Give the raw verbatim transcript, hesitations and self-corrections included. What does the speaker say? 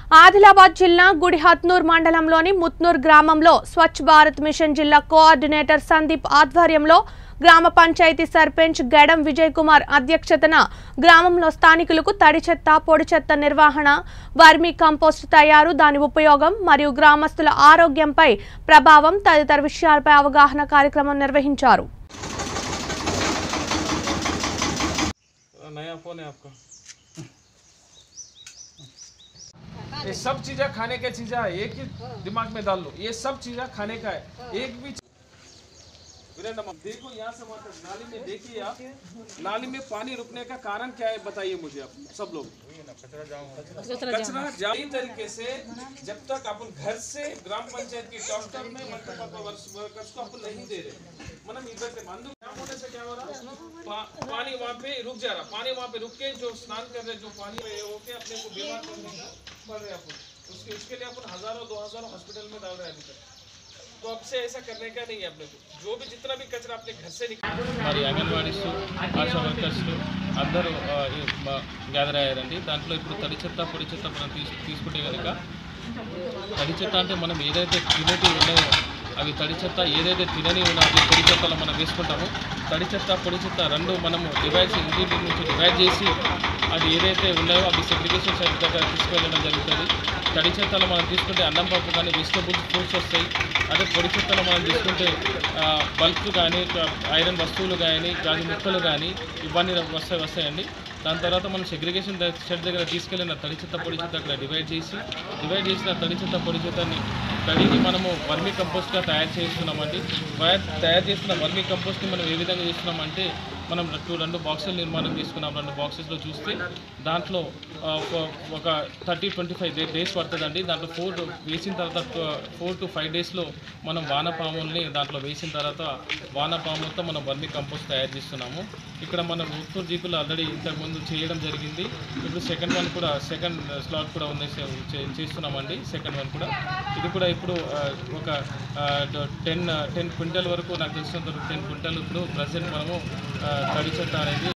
ఆదిలాబాద్ జిల్లా గుడిహత్నూర్ మండలంలోని ముత్నూర్ గ్రామంలో స్వచ్ఛ భారత్ మిషన్ జిల్లా కోఆర్డినేటర్ సందీప్ ఆధ్వర్యంలో గ్రామ పంచాయతీ సర్పంచ్ గడం విజయ్ కుమార్ అధ్యక్షతన గ్రామంలో స్థానికులకు తడి చెత్త పొడి చెత్త నిర్వహణ వర్మీ కంపోస్ట్ తయారు దాని ఉపయోగం మరియు గ్రామస్తుల ఆరోగ్యంపై ప్రభావం తదితర విషయాలపై అవగాహన కార్యక్రమం నిర్వహించారు। ये सब चीज़ें खाने की चीज़ें एक ही दिमाग में डाल लो, ये सब चीज़ें खाने का है। एक भी देखो यहाँ से वाटर नाली में देखिए आप, नाली में पानी रुकने का कारण क्या है बताइए मुझे आप सब लोग। कचरा जारी तरीके से जब तक अपन घर से ग्राम पंचायत की डॉक्टर में वर्कर्स को अपन नहीं दे रहे, मतलब इधर से बंद होने से क्या हो रहा है, पा, पानी वहाँ पे रुक जा रहा, पानी वहाँ पे रुक के जो स्नान कर रहे जो पानी में होके अपने को बीमार पड़ रहे अपन, उसके उसके लिए अपन हजारों दो हजारों हॉस्पिटल में डाल रहे हैं अभी तक। तो अब से ऐसा करने का नहीं है अपने को, जो भी जितना भी कचरा अपने घर से निकाल మరి అంగన్వాడీస్ ఆశా వర్కర్స్ అందరూ గ్యాదర్ అయ్యారండి। దాంట్లో ఇప్పుడు తడి చెత్త పొడి చెత్త మనం తీసు తీసుకుంటే కనుక తడి చెత్త అంటే మనం ఏదైతే తినేటివి ఉన్నాయో అవి తడి చెత్త, ఏదైతే తినని ఉన్నా అది పొడి చెత్తలో మనం వేసుకుంటామో తడి చెత్త పొడి చెత్త రెండు మనము డివైడ్ ఇంటి నుంచి డివైడ్ చేసి అది ఏదైతే ఉన్నాయో అవి సెగ్రిగేషన్ సైట్ దగ్గర తీసుకువెళ్ళడం జరుగుతుంది। తడి చెత్తలో మనం తీసుకుంటే అన్నం పప్పు కానీ వెజిటబుల్స్ ఫ్రూట్స్ వస్తాయి। అదే పొడి చెత్తలో మనం తీసుకుంటే బల్బ్స్ కానీ ఐరన్ వస్తువులు కానీ గాజు ముక్కలు కానీ ఇవన్నీ వస్తాయి వస్తాయండి। దాని తర్వాత మనం సెగ్రిగేషన్ షెడ్ దగ్గర తీసుకెళ్ళిన తడి చెత్త పొడి చెత్త అక్కడ డివైడ్ చేసి డివైడ్ చేసిన తడి చెత్త పొడి చెత్తని కడిగి మనము వర్మీ కంపోస్ట్గా తయారు చేస్తున్నామండి। తయారు చేసిన వర్మీ కంపోస్ట్ని మనం ఏ విధంగా చేస్తున్నామంటే మనం టూ రెండు బాక్సులు నిర్మాణం తీసుకున్నాం। రెండు బాక్సెస్లో చూస్తే దాంట్లో ఒక థర్టీ ట్వంటీ ఫైవ్ డేస్ పడుతుందండి। దాంట్లో ఫోర్ వేసిన తర్వాత ఫోర్ టు ఫైవ్ డేస్లో మనం వానపాముల్ని దాంట్లో వేసిన తర్వాత వానపాములతో మనం వర్మీ కంపోస్ట్ తయారు చేస్తున్నాము। ఇక్కడ మనం ఉత్తూరు జీపులు ఆల్రెడీ ఇంతకుముందు చేయడం జరిగింది, ఇప్పుడు సెకండ్ వన్ కూడా సెకండ్ స్లాట్ కూడా ఉంది చేస్తున్నామండి। సెకండ్ వన్ కూడా ఇది కూడా ఇప్పుడు ఒక టెన్ టెన్ క్వింటల్ వరకు నాకు తెలిసినంత టెన్ క్వింటల్ ఇప్పుడు ప్రజెంట్ మనము తడి చెత్త అనేది